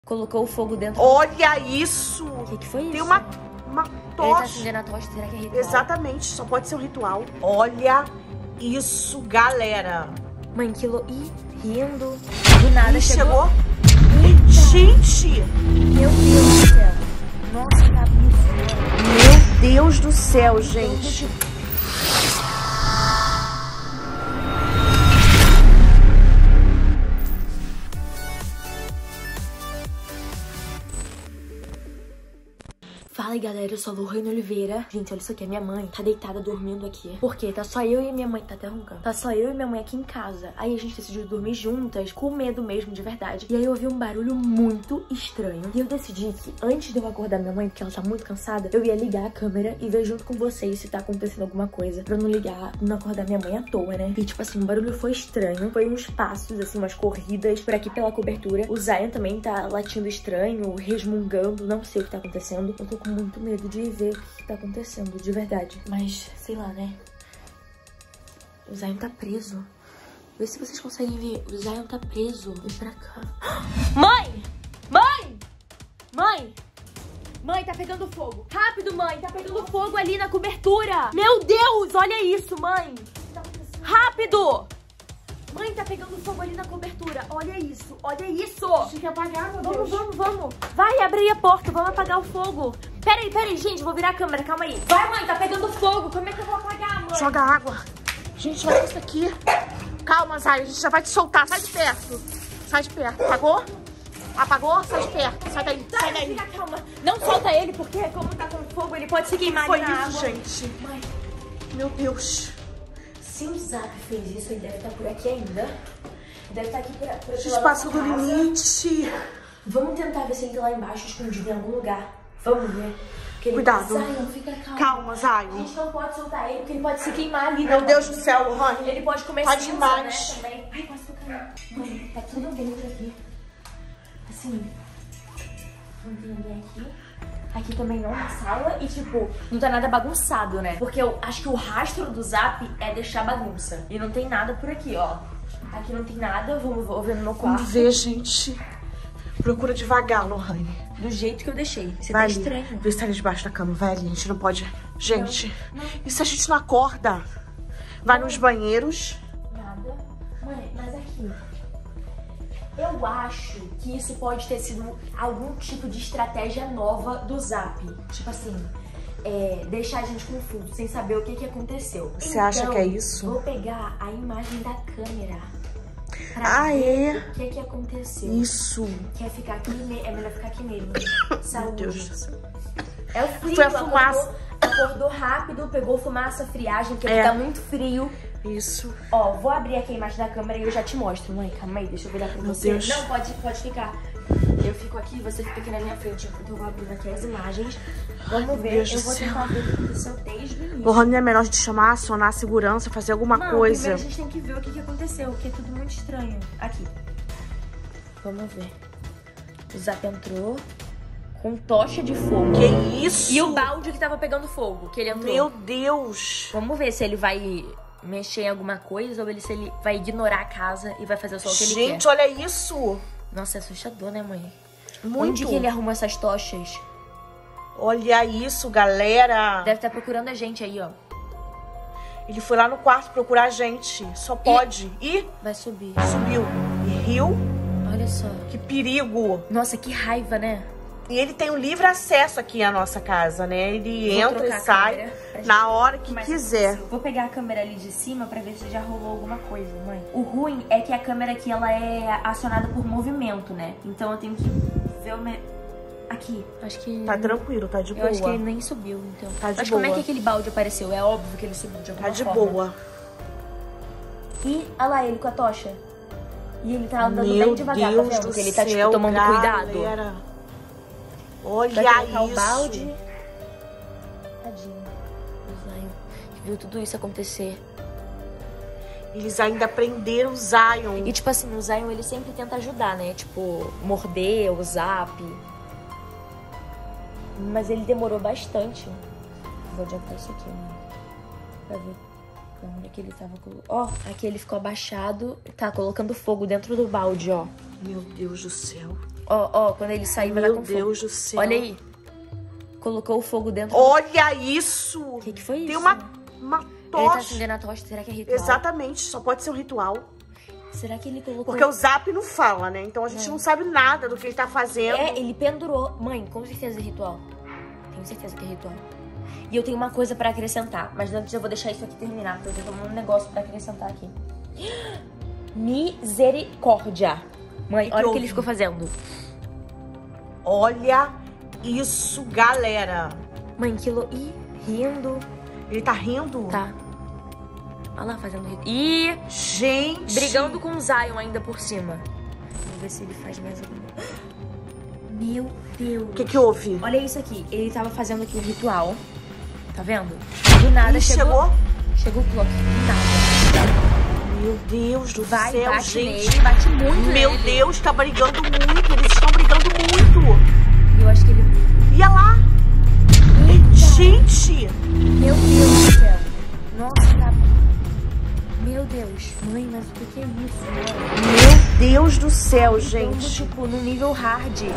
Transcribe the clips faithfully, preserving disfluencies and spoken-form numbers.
Colocou o fogo dentro. Olha isso! O que, que foi isso? Tem uma, uma tocha. Ele tá acendendo a tocha, será que é ritual? Exatamente, só pode ser um ritual. Olha isso, galera. Mãe, que louco. Ih, rindo. Do nada Ih, chegou. chegou. Gente! Meu Deus do céu. Nossa, que absurdo. Meu Deus do céu, gente. Fala aí, galera, eu sou a Lohane Oliveira. Gente, olha isso aqui, a minha mãe tá deitada dormindo aqui. Por quê? Tá só eu e minha mãe, tá até roncando. Tá só eu e minha mãe aqui em casa. Aí a gente decidiu dormir juntas, com medo mesmo, de verdade. E aí eu ouvi um barulho muito estranho. E eu decidi que antes de eu acordar minha mãe, porque ela tá muito cansada, eu ia ligar a câmera e ver junto com vocês se tá acontecendo alguma coisa. Pra não ligar, não acordar minha mãe à toa, né? E tipo assim, o barulho foi estranho. Foi uns passos, assim, umas corridas por aqui pela cobertura. O Zion também tá latindo estranho, resmungando. Não sei o que tá acontecendo. Eu tô com muito medo de ver o que tá acontecendo, de verdade. Mas, sei lá, né? O Zion tá preso. Vê se vocês conseguem ver. O Zion tá preso. Vem pra cá. Mãe! Mãe! Mãe! Mãe, tá pegando fogo. Rápido, mãe. Tá pegando fogo ali na cobertura. Meu Deus, olha isso, mãe. Rápido! Mãe, tá pegando fogo ali na cobertura. Olha isso, olha isso. Tem que apagar, meu Deus. Vamos, vamos, vamos. Vai, abre aí a porta, vamos apagar o fogo. Peraí, peraí, gente, vou virar a câmera, calma aí. Vai, mãe, tá pegando fogo. Como é que eu vou apagar, mãe? Joga água. Gente, olha isso aqui. Calma, Zay, a gente já vai te soltar. Sai de perto. Sai de perto. Apagou? Apagou? Sai de perto. Sai daí, sai, sai daí. Fica calma. Não solta ele, porque como tá com fogo, ele pode se queimar Foi ali na isso, água. gente. Mãe, Meu Deus. se o Zap fez isso, ele deve estar por aqui ainda. Deve estar aqui por, por A gente passou do limite. Vamos tentar ver se ele tá lá embaixo, escondido em algum lugar. Vamos ver. Ele... Cuidado. Zion, fica calmo. Calma, A Zay. gente não pode soltar ele, porque ele pode se queimar ali. Meu né, Deus mãe? do céu, Lohane. Ele pode comer Tá cinza, demais. né, também. Ai, quase tô caindo. Mãe, tá tudo dentro aqui. Assim, não tem ninguém aqui. Aqui também não, na sala. E, tipo, não tá nada bagunçado, né? Porque eu acho que o rastro do Zap é deixar bagunça. E não tem nada por aqui, ó. Aqui não tem nada. Vamos vou ver no meu quarto. Vamos ver, gente. Procura devagar, Lohane. Do jeito que eu deixei. Você Vai tá ali. estranho. Vê se tá ali debaixo da cama. Vai ali, a gente não pode... Gente, Não, não. e se a gente não acorda? Vai nos banheiros. Nada. Mãe, mas aqui... Eu acho que isso pode ter sido algum tipo de estratégia nova do Zap. Tipo assim, é, deixar a gente confuso, sem saber o que, que aconteceu. Você então, acha que é isso? Vou pegar a imagem da câmera pra Ah, ver é? o que, que aconteceu. Isso. Quer ficar aqui? Me... É melhor ficar aqui mesmo. Meu Saúde. Deus do céu. É o frio, Foi a fumaça. Acordou, acordou rápido, pegou fumaça, friagem, porque É. aqui tá muito frio. Isso. Ó, vou abrir aqui a imagem da câmera e eu já te mostro. Mãe, calma aí, deixa eu virar pra Meu você. Deus. Não, pode, pode ficar. Eu fico aqui, você fica aqui na minha frente. Enquanto eu vou abrindo aqui as imagens. Vamos Meu ver. Deus Eu do vou céu. tentar ver o que aconteceu desde o início. Lohane, é melhor a gente chamar, acionar a segurança, fazer alguma Não, coisa. primeiro a gente tem que ver o que, que aconteceu, porque é tudo muito estranho. Aqui. Vamos ver. O Zap entrou com tocha de fogo. Que isso? E o balde que tava pegando fogo, que ele entrou. Meu Deus. Vamos ver se ele vai mexer em alguma coisa ou ele, se ele vai ignorar a casa e vai fazer só o que ele quer. Gente, olha isso. Nossa, é assustador, né, mãe? Muito. Onde que ele arrumou essas tochas? Olha isso, galera. Deve estar procurando a gente aí, ó. Ele foi lá no quarto procurar a gente. Só pode. Ih, Vai subir. subiu. E riu. Olha só. Que perigo. Nossa, que raiva, né? E ele tem um livre acesso aqui à nossa casa, né? Ele Vou entra trocar e a sai câmera pra gente na ver hora o que mais quiser. aconteceu. Vou pegar a câmera ali de cima pra ver se já rolou alguma coisa, mãe. O ruim é que a câmera aqui, ela é acionada por movimento, né? Então eu tenho que ver o... Me... Aqui, acho que... Tá tranquilo, tá de Eu boa. acho que ele nem subiu, então. Tá de Mas como é boa. que aquele balde apareceu? É óbvio que ele subiu de alguma Tá de forma. boa. E olha lá ele com a tocha. E ele tá andando Meu bem devagar, Deus tá vendo? do Que ele tá, tipo, céu, tomando cuidado. galera. Vai Olha colocar isso. o balde. Tadinho. O Zion, que viu tudo isso acontecer. Eles ainda prenderam o Zion. E tipo assim, o Zion, ele sempre tenta ajudar, né? Tipo, morder o Zap. Mas ele demorou bastante. Vou adiantar isso aqui, né? Pra ver onde é que ele tava colocando. Ó, aqui ele ficou abaixado. Tá colocando fogo dentro do balde, ó. Meu Deus do céu. Ó, ó, quando ele sair vai dar com fogo. Meu Deus do céu. Olha aí. Colocou o fogo dentro. Olha isso. O que que foi isso? Tem uma, uma Ele tá tocha. acendendo a tocha. Será que é ritual? Exatamente. Só pode ser um ritual. Será que ele colocou... Porque o Zap não fala, né? Então a gente não, não sabe nada do que ele tá fazendo. É, ele pendurou. Mãe, com certeza é ritual. Tenho certeza que é ritual. E eu tenho uma coisa pra acrescentar. Mas antes eu vou deixar isso aqui terminar. Porque eu tenho um negócio pra acrescentar aqui. Misericórdia. Mãe, que olha que o que ele houve? ficou fazendo. Olha isso, galera. Mãe, que louco. Ih, rindo. Ele tá rindo? Tá. Olha lá, fazendo ritual. Ih, Gente. brigando com o Zion ainda por cima. Vamos ver se ele faz mais alguma. Meu Deus. O que que houve? Olha isso aqui. Ele tava fazendo aqui o ritual. Tá vendo? Do nada Ih, chegou... chegou? Chegou o clock. Do nada. Meu Deus do Vai, céu, bate gente. nele, bate muito Meu nele. Deus, tá brigando muito. Eles estão brigando muito. E eu acho que ele... E olha lá. Eita. Gente. Meu Deus do céu. Nossa, tá... Meu Deus. Mãe, mas o que que é isso? Meu Deus do céu, Então, gente. tipo, no nível hard. Juro,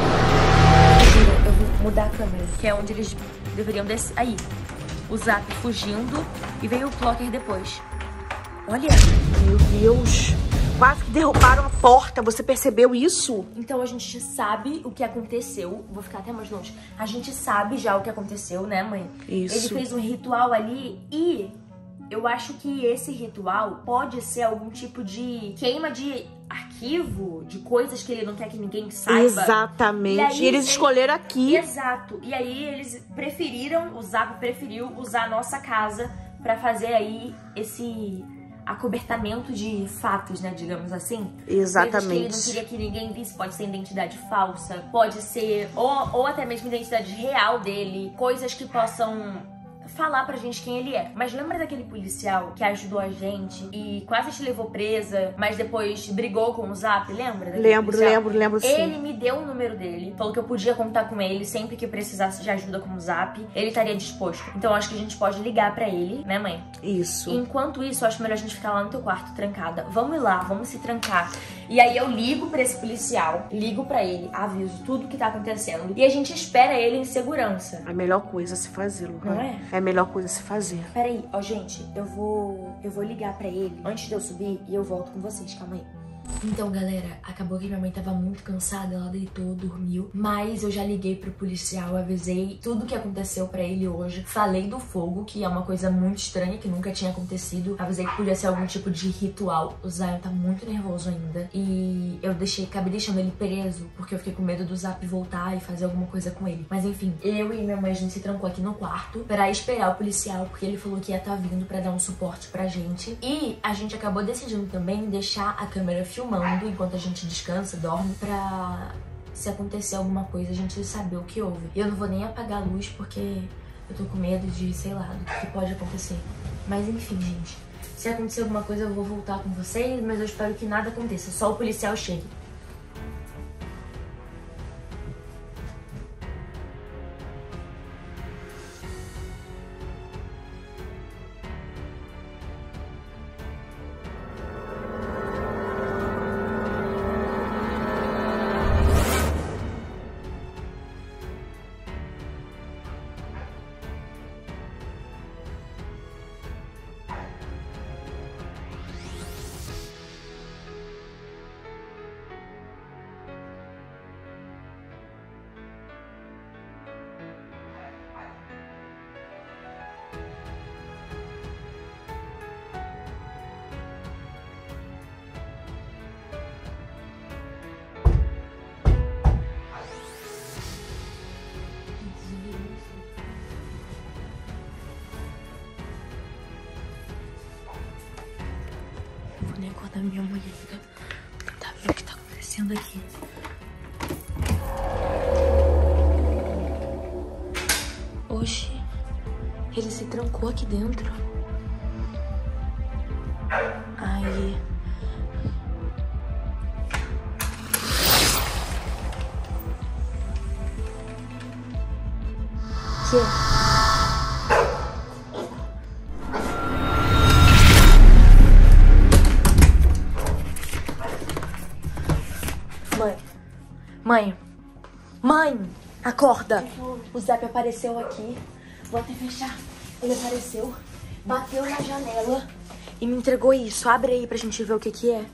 eu vou mudar a câmera, que é onde eles deveriam descer. Aí, o Zap fugindo e veio o Clocker depois. Olha. Meu Deus. Quase que derrubaram a porta. Você percebeu isso? Então a gente sabe o que aconteceu. Vou ficar até mais longe. A gente sabe já o que aconteceu, né, mãe? Isso. Ele fez um ritual ali e eu acho que esse ritual pode ser algum tipo de queima de arquivo, de coisas que ele não quer que ninguém saiba. Exatamente. E aí, E eles ele- escolheram aqui. Exato. E aí eles preferiram, o Zap preferiu usar a nossa casa pra fazer aí esse acobertamento de fatos, né, digamos assim. Coisas que ele não Exatamente. queria que ninguém visse. Pode ser identidade falsa, pode ser ou, ou até mesmo identidade real dele, coisas que possam falar pra gente quem ele é. Mas lembra daquele policial que ajudou a gente e quase te levou presa, mas depois brigou com o Zap, lembra? daquele Lembro, policial? lembro, lembro sim. Ele me deu o número dele, falou que eu podia contar com ele sempre que precisasse de ajuda com o Zap, ele estaria disposto. Então acho que a gente pode ligar pra ele, né, mãe? Isso. Enquanto isso, eu acho melhor a gente ficar lá no teu quarto, trancada. Vamos ir lá, vamos se trancar. E aí eu ligo pra esse policial, ligo pra ele, aviso tudo que tá acontecendo. E a gente espera ele em segurança. A melhor coisa a se fazer, Lu. Não é? É a melhor coisa a se fazer. Peraí, ó, gente, eu vou. Eu vou ligar pra ele antes de eu subir e eu volto com vocês, calma aí. Então, galera, acabou que minha mãe tava muito cansada, ela deitou, dormiu. Mas eu já liguei pro policial, avisei tudo o que aconteceu pra ele hoje. Falei do fogo, que é uma coisa muito estranha, que nunca tinha acontecido. Avisei que podia ser algum tipo de ritual. O Zion tá muito nervoso ainda. E eu deixei, acabei deixando ele preso, porque eu fiquei com medo do Zap voltar e fazer alguma coisa com ele. Mas enfim, eu e minha mãe, a gente se trancou aqui no quarto pra esperar o policial, porque ele falou que ia estar vindo pra dar um suporte pra gente. E a gente acabou decidindo também deixar a câmera filmando enquanto a gente descansa, dorme, pra se acontecer alguma coisa a gente saber o que houve. E eu não vou nem apagar a luz porque eu tô com medo de, sei lá, do que pode acontecer. Mas enfim, gente, se acontecer alguma coisa eu vou voltar com vocês, mas eu espero que nada aconteça, só o policial chegue. Vou nem acordar minha mãe ainda. Vou tentar ver o que tá acontecendo aqui. Oxi, ele se trancou aqui dentro. Aí. Que? Mãe. Mãe. Mãe, acorda. O Zap apareceu aqui. Vou até fechar. Ele apareceu, bateu na janela e me entregou isso. Abre aí pra gente ver o que que é.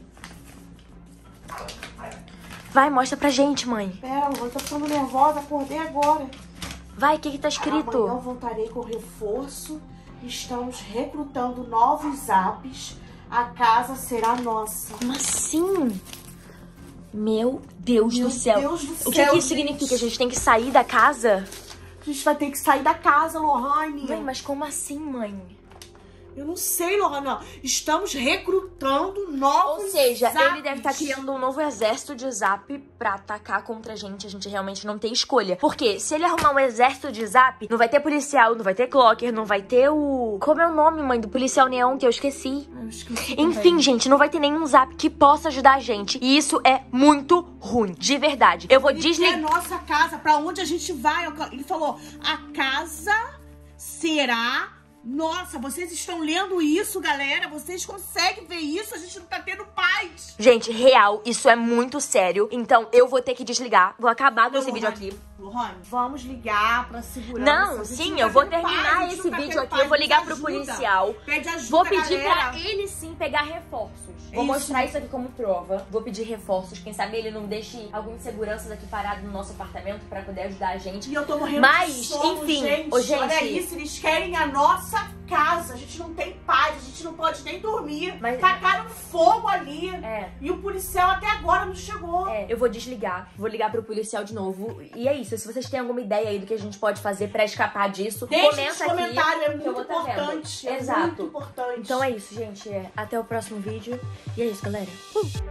Vai, mostra pra gente, mãe. Pera, eu tô ficando nervosa, acordei agora. Vai, o que que tá escrito? Amanhã eu voltarei com reforço. Estamos recrutando novos zaps. A casa será nossa. Como assim? Meu Deus Meu do céu. Deus do O que céu, que isso gente. significa? A gente tem que sair da casa? A gente vai ter que sair da casa, Lohane. Mãe, mas como assim, mãe? Eu não sei, Lohane. Estamos recrutando novos Ou seja, zaps. ele deve estar criando um novo exército de Zap pra atacar contra a gente. A gente realmente não tem escolha. Porque se ele arrumar um exército de Zap, não vai ter policial, não vai ter clocker, não vai ter o... Como é o nome, mãe, do policial neon que eu esqueci? Eu esqueci Enfim, também. gente, não vai ter nenhum Zap que possa ajudar a gente. E isso é muito ruim, de verdade. Eu vou Ele desligar... quer nossa casa, pra onde a gente vai. Ele falou, a casa será... Nossa, vocês estão lendo isso, galera? Vocês conseguem ver isso? A gente não tá tendo paz. Gente, real, isso é muito sério. Então eu vou ter que desligar. Vou acabar com esse vídeo aqui. Lohane, vamos ligar pra segurança. Não, A gente sim, não eu tá vou tendo paz, a terminar gente esse não tá vídeo tendo aqui. paz, Eu vou ligar pede pro ajuda. policial. Pede ajuda, Vou pedir galera. pra ele sim pegar reforços. Vou Isso. mostrar isso aqui como prova. Vou pedir reforços. Quem sabe ele não deixe alguns seguranças aqui parados no nosso apartamento pra poder ajudar a gente. E eu tô morrendo Mas, de sono, enfim, gente. ô, gente. Olha isso, eles querem a nossa casa. A gente não tem paz, a gente não pode nem dormir. Mas- Tacaram fogo ali. É. E o policial até agora não chegou. É, eu vou desligar, vou ligar pro policial de novo. E é isso, se vocês têm alguma ideia aí do que a gente pode fazer pra escapar disso, Deixa comenta nos aqui. comentários, é que eu muito vou tá vendo. importante. É Exato. muito importante. Então é isso, gente. É, até o próximo vídeo. E é isso, galera. Uh!